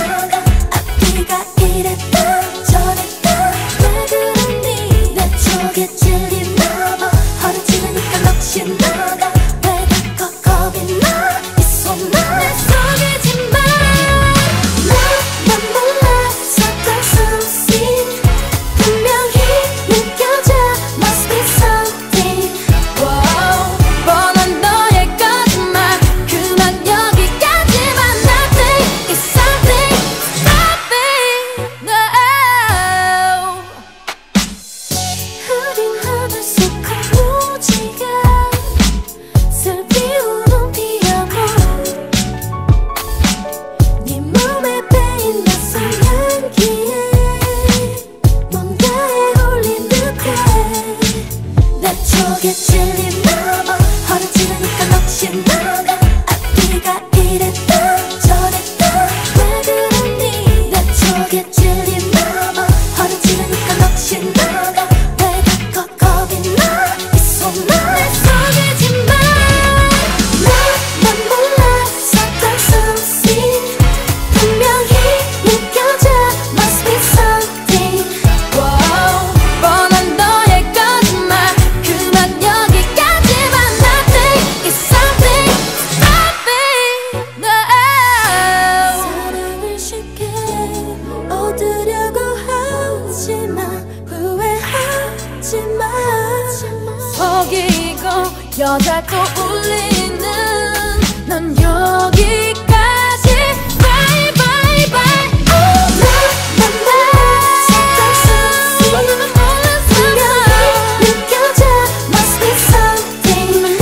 지나가. 앞뒤가 이랬다 저랬다. 왜 그러니 내 쪽에 찔리나봐. 허리지르니까 넋이 나가. 왜 자꾸 겁이 나 이 손 내 속이지 마. 난 몰라 something something 분명히 느껴져 must be something. Wow, 뻔한 너의 거짓말 그만 여기까지만. Nothing is something something no. 흐린 하늘 속 무지개 슬피 우는 피아노. 네 몸에 배인 낯선 향기에 뭔가에 홀린 듯해. 내 쪽에 찔리나봐. 허리지르니까 넋이 나가. 앞뒤가 이랬다 저랬다. 왜 그러니 내 쪽에 찔리나봐. 허리지르니까 넋이 나가. 왜 자꾸 겁이 나 이 손 내 속이지 마. 난 몰라 something something 분명히 느껴져 must be something. Wow, 뻔한 너의 거짓말 그만 여기까지만. Nothing is something something no. 사랑을 쉽게 얻으려고 하지마. 후회하지마. 속이고 여자 또 울리는 넌 여기까지. Bye bye bye. 난 분명히 느껴져 must be something.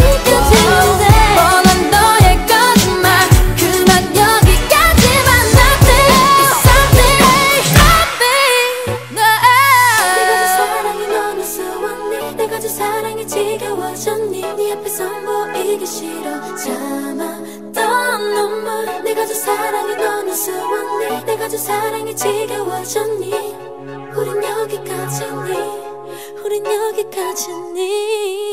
뻔한 너의 거짓말 그만 여기까지만. Nothing is something something no. 내가 준 사랑이 너는 수웠니. 내가 준 사랑이 지겨워졌니. 네 앞에선 보이기 싫어 참았던 눈물. 내가 준 사랑이 너는 수웠니. 내가 준 사랑이 지겨워졌니. 우린 여기까지니. 우린 여기까지니.